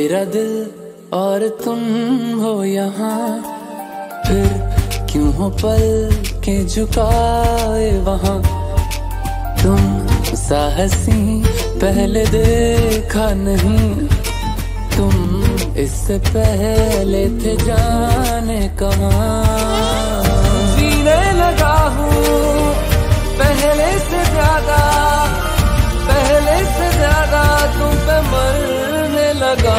मेरा दिल और तुम हो यहाँ, फिर क्यों हो पल के झुकाए वहाँ। तुम साहसी पहले देखा नहीं, तुम इससे पहले थे जाने कहाँ। जीने लगा हूँ पहले से ज्यादा, पहले से ज्यादा तुम पे मरने लगा।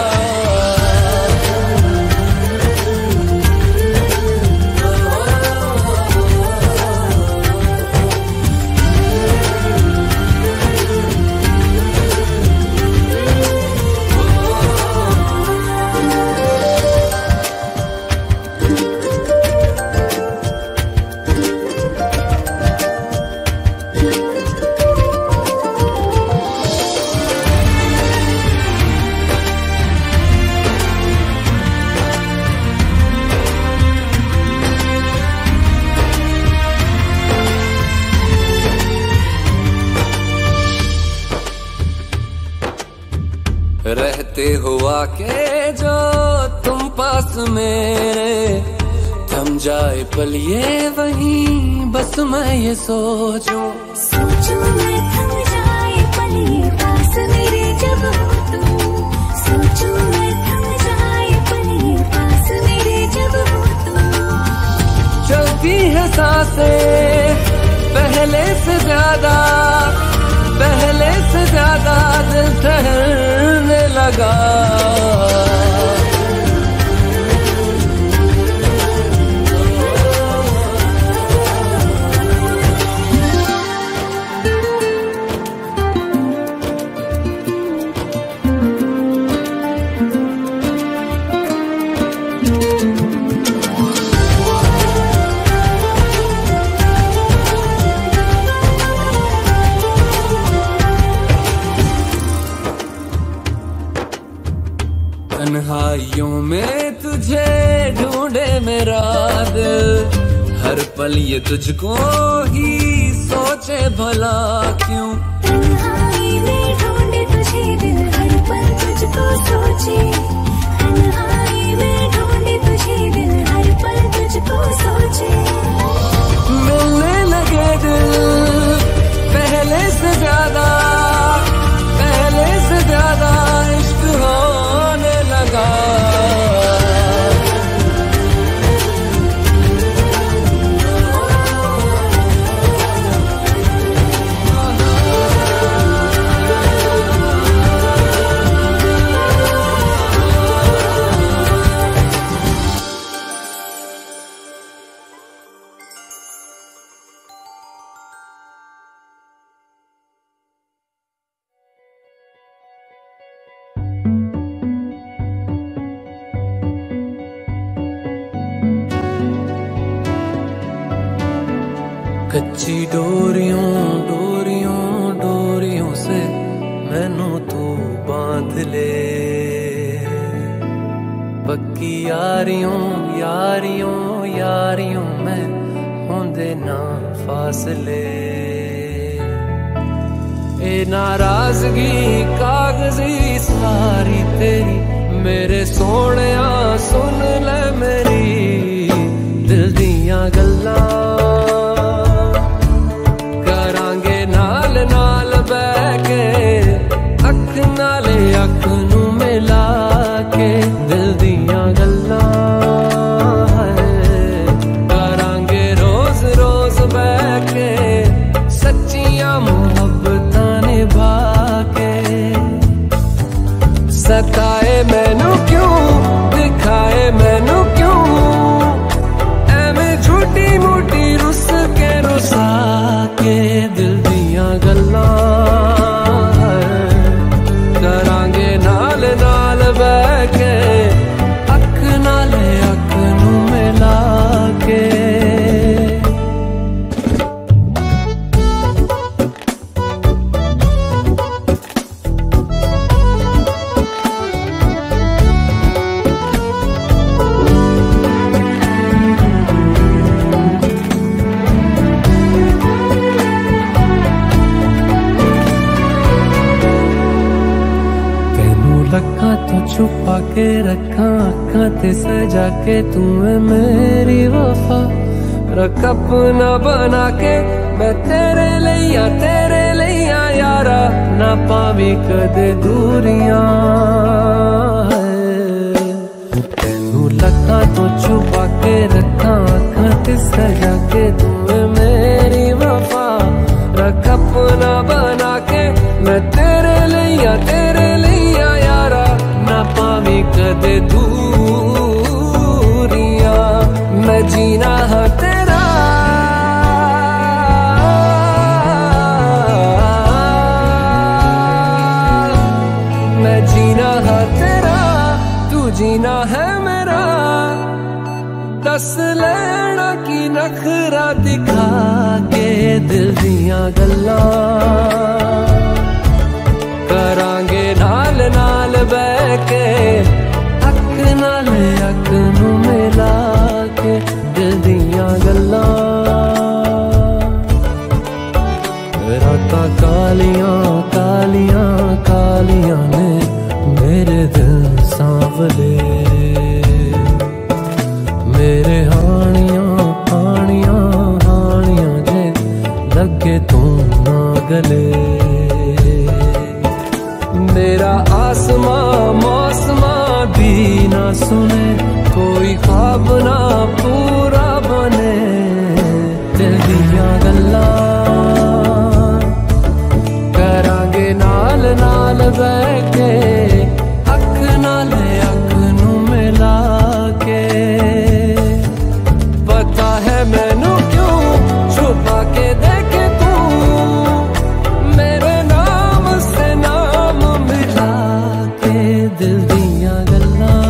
रहते हुआ के जो तुम पास मेरे, थम जाए पल ये वहीं बस मैं ये सोचूं। सोचूं मैं थम जाए पल ये पास मेरे जब हो तुम। सोचूं मैं थम जाए पल ये पास मेरे जब हो तुम। चलती है सांसें पहले से ज्यादा, पहले से ज्यादा दिल ठहरने लगा। तन्हाइयों में तुझे ढूंढे मेरा दिल, हर पल ये तुझको ही सोचे भला क्यों। तन्हाई में ढूंढे तुझे दिल, हर पल तुझको सोचे। तन्हाई में ढूंढे तुझे दिल, हर पल तुझको सोचे। मिलने लगे दिल पहले से ज्यादा, पहले से ज्यादा इश्क होने लगा। कच्ची डोरियों डोरियों डोरियों से मैनू तू बांध ले, पक्की यारियों यारियों यारियों में होंदे ना फासले। ए नाराजगी कागजी सारी तेरी, मेरे सोहणिया सुन ले मेरी दिल दियां गल्लां। अख नाले अख नू मिला के दिल दियां गल्लां करांगे रोज रोज बैठ के, सच्चियां मुहब्बतां निभा के। सताए मैनू क्यों, दिखाए मैनू क्यों, के रखा अखां ते सजा के तू है मेरी वफा। रख अपना बना के मैं तेरे लिया यारा, ना पावी कदे दूरियां। तेनू लखा तो छुपा के रखा अखां ते सजा के तू है मेरी वफा। रख अपना बना के मैं तेरे लिया यारा, ना पावी कदे दूरियां। मैं जीना है तेरा, मैं जीना है तेरा, तू जीना है मेरा। दस लेना की नखरा दिखा के दिल दियां गल्लां करांगे नाल नाल बह के। अख नाल अख नू मिला के दिल दियां गल्लां। रातां कालियां कालियां कालियां ने मेरे दिल सांवले। मेरे हानियां हानियां हानियां जे लगे तू ना गले। मेरा आसमां मौसमां भी ना सुने, कोई ख्वाब ना पूरा बने। दिल दियां गल्लां करांगे नाल नाल बह के। अख नाल अख नू मिला के। पता है मैनू क्यों छुपा के देखे तू मेरे नाम से नाम मिला के। दिल दियां गल्लां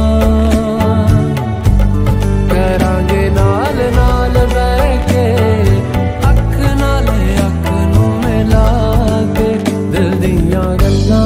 करांगे नाल नाल बह के। अख नाल अख नू मिला के दिल दियां गल्लां।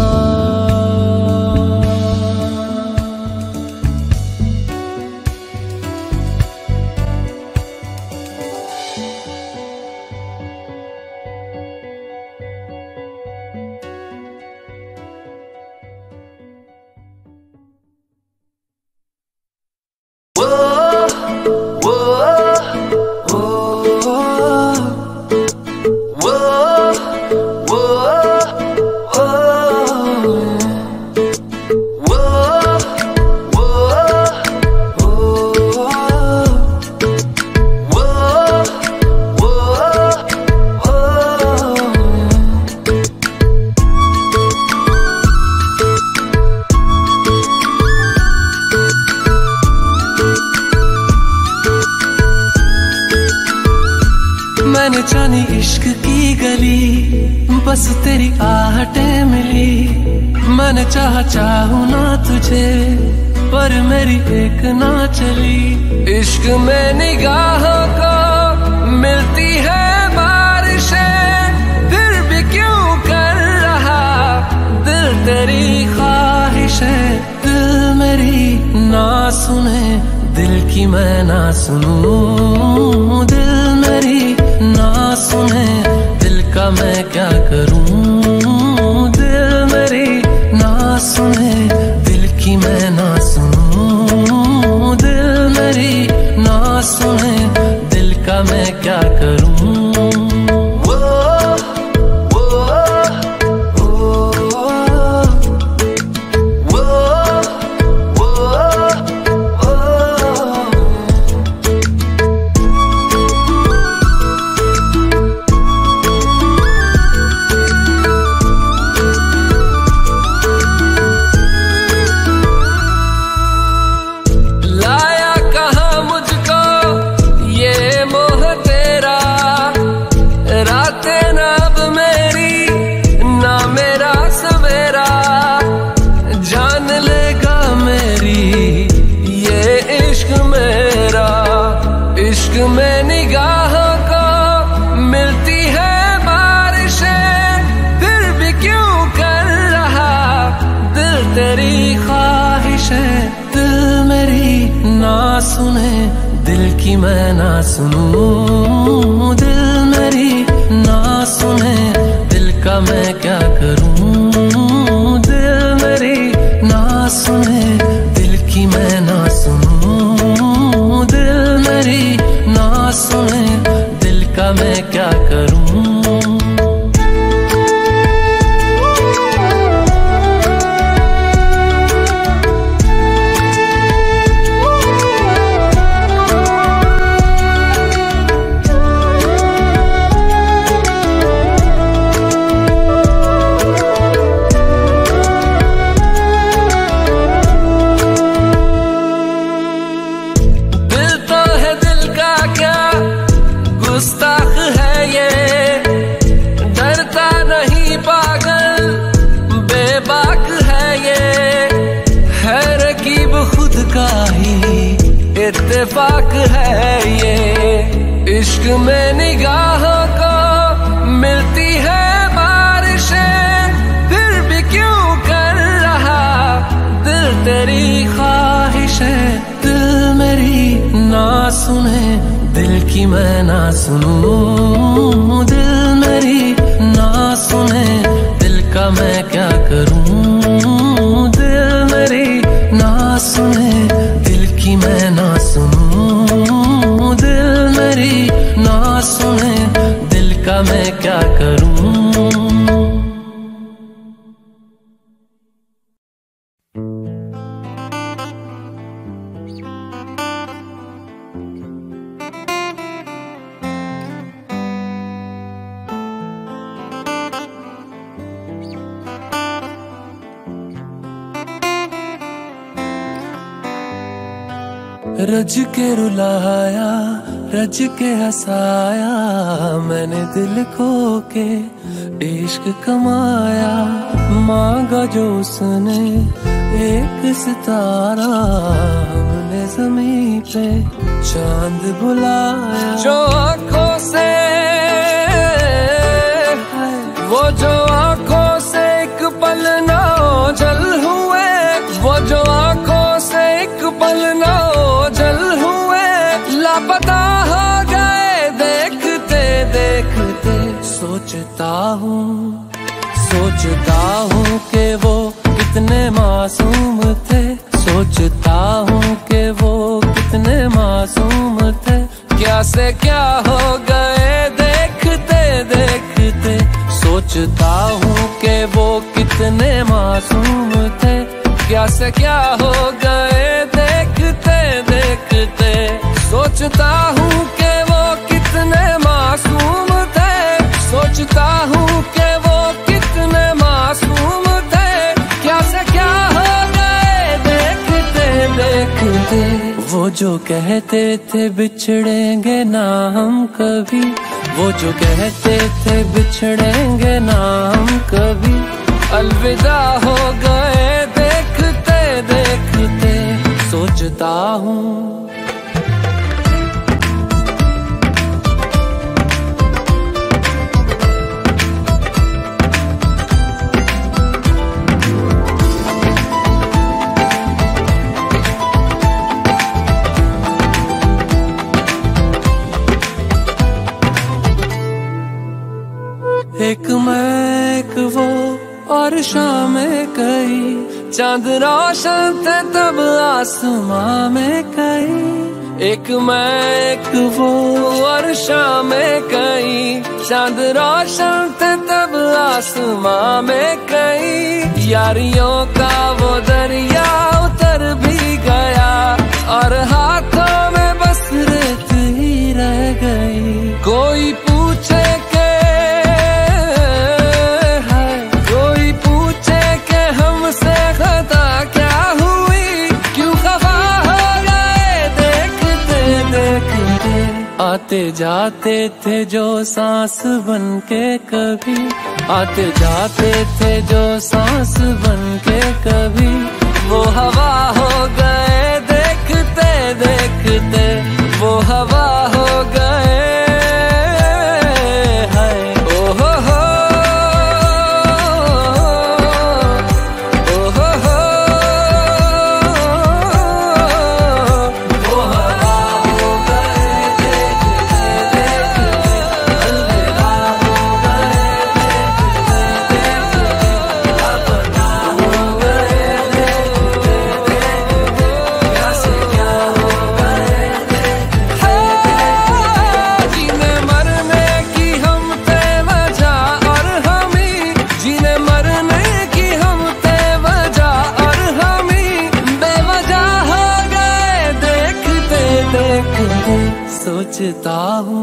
मैंने जानी इश्क की गली, बस तेरी आहटें मिली। मैंने चाहूं ना तुझे, पर मेरी एक ना चली। इश्क में निगाहों को मिलती है बारिशें, फिर भी क्यों कर रहा दिल तेरी ख्वाहिशें। दिल मेरी ना सुने, दिल की मैं ना सुनूं। दिल मेरी ना सुने, दिल का मैं क्या करूं। दिल मेरी ना सुने, दिल की मैं ना सुनूं। दिल मेरी ना सुने, दिल का मैं क्या करूं। में निगाहों को मिलती है बारिशें, फिर भी क्यों कर रहा दिल तेरी ख्वाहिशें। दिल मेरी ना सुने, दिल की मैं ना सुनूं। दिल मेरी ना सुने, दिल का मैं क्या करूं। दिल मेरी ना सुने, दिल मैं क्या करूं। इत्तेफाक है ये इश्क में निगाहों को मिलती है बारिशें, फिर भी क्यों कर रहा दिल तेरी ख्वाहिशें। दिल मेरी ना सुने दिल की मैं ना सुनूं, दिल मेरी ना सुने दिल का मैं क्या करूं। दिल मेरी ना सुने दिल की मैं ना सुनूं, दिल मेरी ना सुने दिल का मैं क्या करूं। रज के रुलाया रज के हंसाया, मैंने दिल खो के इश्क कमाया। मांगा जो उसने एक सितारा, हमने ज़मीं पे चांद बुलाया। जो आँखों से वो जो आँखों से एक पल ना ओझल हुए, वो जो आँखों से एक पल ना ओझल हुए, लापता हो गए देखते देखते। सोचता हूँ कि वो कितने मासूम थे, सोचता हूँ कि वो कितने मासूम थे। क्या से क्या हो गए देखते देखते। सोचता हूँ कि वो कितने मासूम थे, क्या से क्या हो गए देखते देखते। सोचता हूँ कि वो कितने मासूम थे, सोचता हूँ कि वो कितने मासूम थे। क्या से क्या हो गए देखते देखते। वो जो कहते थे बिछड़ेंगे ना हम कभी, वो जो कहते थे बिछड़ेंगे ना हम कभी, अलविदा हो गए देखते देखते। सोचता हूँ एक मैं एक वो और शामें कई, चांद रोशन थे तब आसमां में कई। एक मैं एक वो और शामें कई, चांद रोशन थे तब आसमां में कई। यारियों का वो दरिया उतर भी गया, और हाथों में बस रेत ही रह गई। कोई पूछे आते जाते थे जो सांस बन के कभी, आते जाते थे जो सांस बन के कभी, वो हवा हो गए देखते देखते। वो हवा हो गए सोचता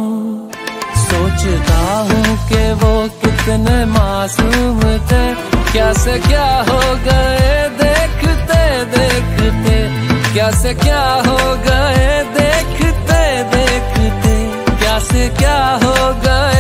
हूँ कि वो कितने मासूम थे, क्या से क्या हो गए देखते देखते, क्या से क्या हो गए देखते देखते, क्या से क्या हो गए।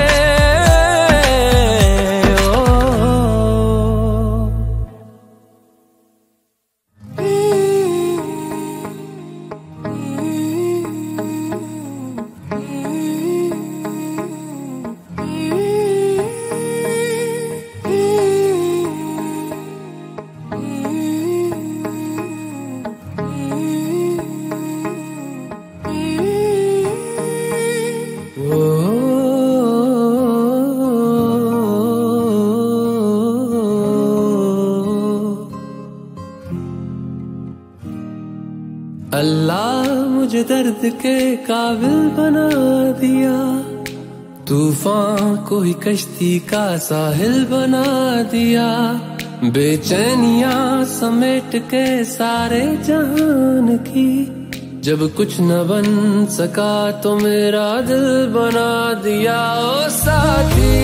अल्लाह मुझे दर्द के काबिल बना दिया, तूफान को ही कश्ती का साहिल बना दिया, बेचैनियां समेट के सारे जहान की, जब कुछ न बन सका तो मेरा दिल बना दिया। ओ साथी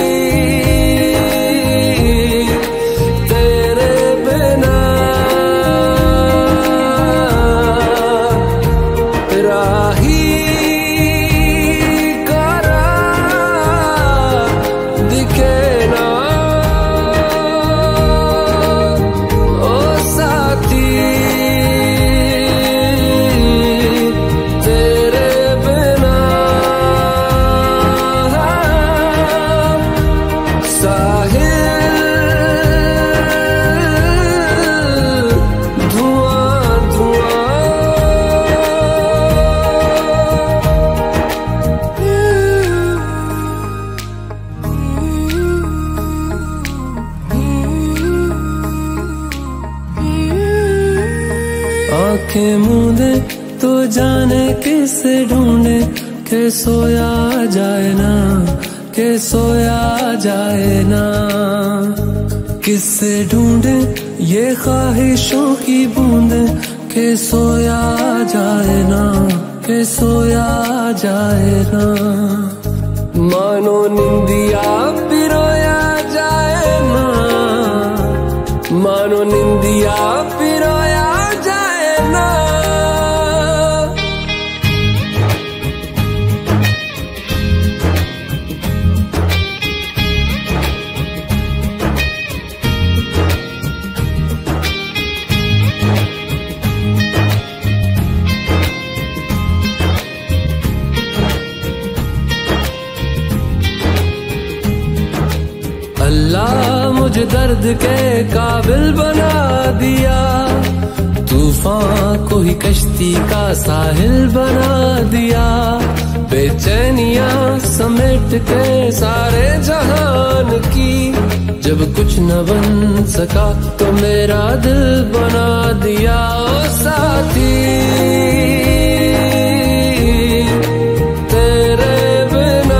तेरे बिना राही करा दिखे ना, ओ साथी तेरे बिना साहिल धुआं धुआं। आंखें मूंदे तो जाने किसे ढूंढे, के सोया जाए ना, के सोया जाए ना, किससे ढूंढे ये ख्वाहिशों की बूंदे, के सोया जाए ना, के सोया जाए ना। मानो निंदिया पिरोया जाए ना, मानो निंदिया पिरोया जाए ना। अल्लाह मुझे दर्द के काबिल बना दिया, तूफान को ही कश्ती का साहिल बना दिया, बेचैनियां समेट के सारे जहान की, जब कुछ न बन सका तो मेरा दिल बना दिया। ओ साथी तेरे बिना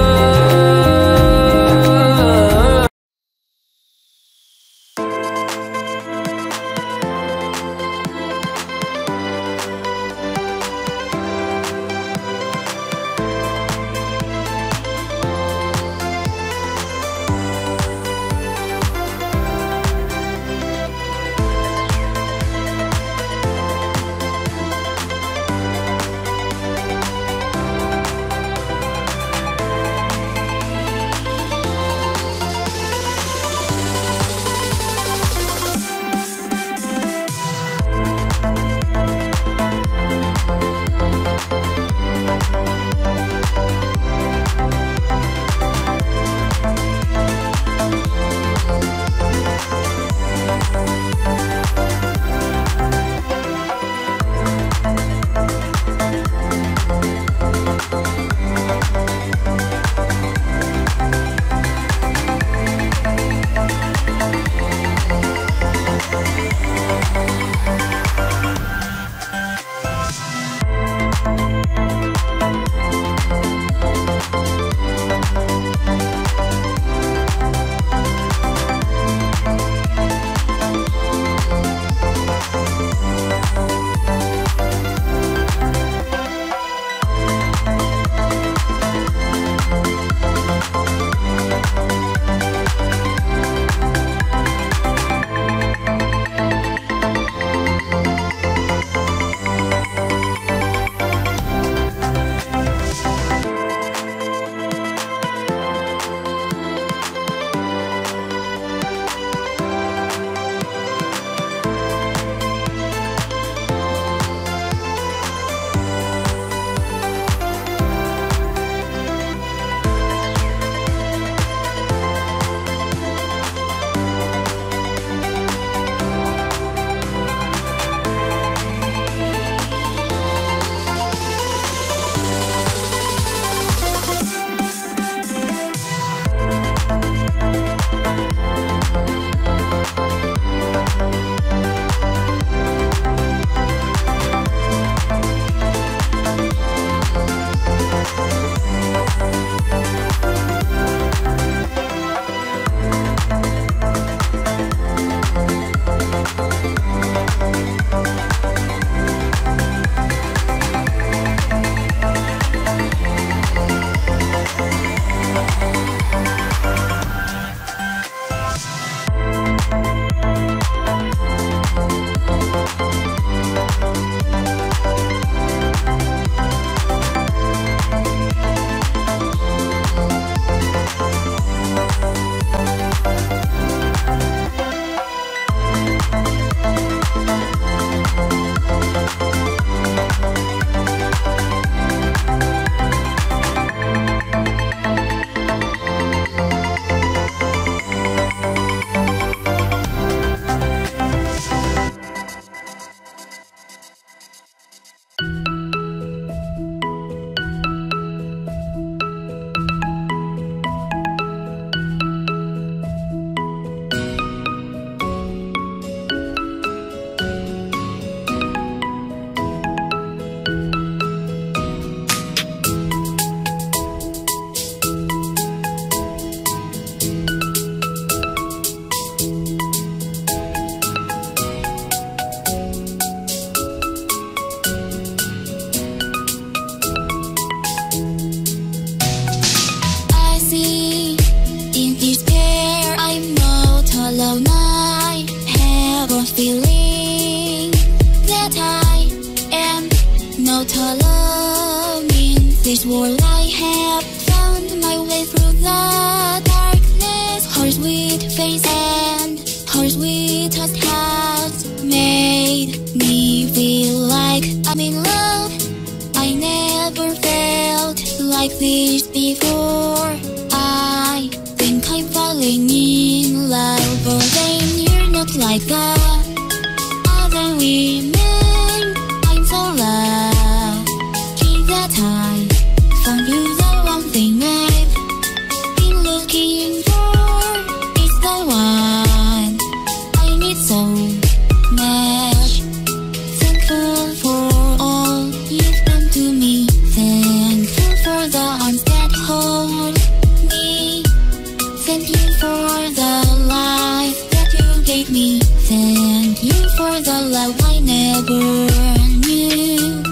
this world I have found my way through the darkness. Her sweet face and her sweetest has made me feel like I'm in love. I never felt like this before. I think I'm falling in love, but then you're not like the other women. I'm so lucky that I found you, the one thing I've been looking for. It's the one I need so much. Thankful for all you've done to me. Thankful for the arms that hold me. Thank you for the life that you gave me. Thank you for the love I never knew.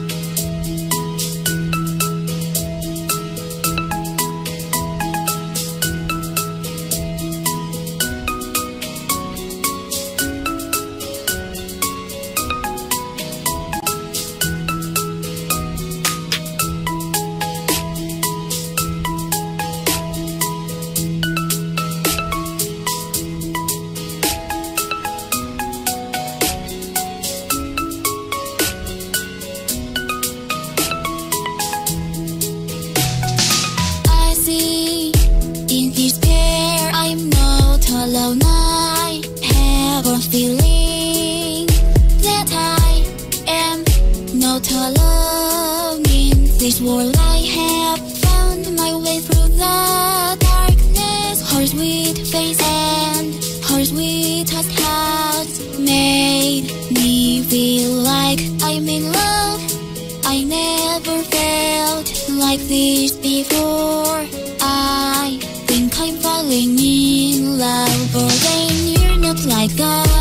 Alone in this world I have found my way through the darkness. Her sweet face and her sweetest has made me feel like I'm in love. I never felt like this before. I think I'm falling in love, but then you're not like that.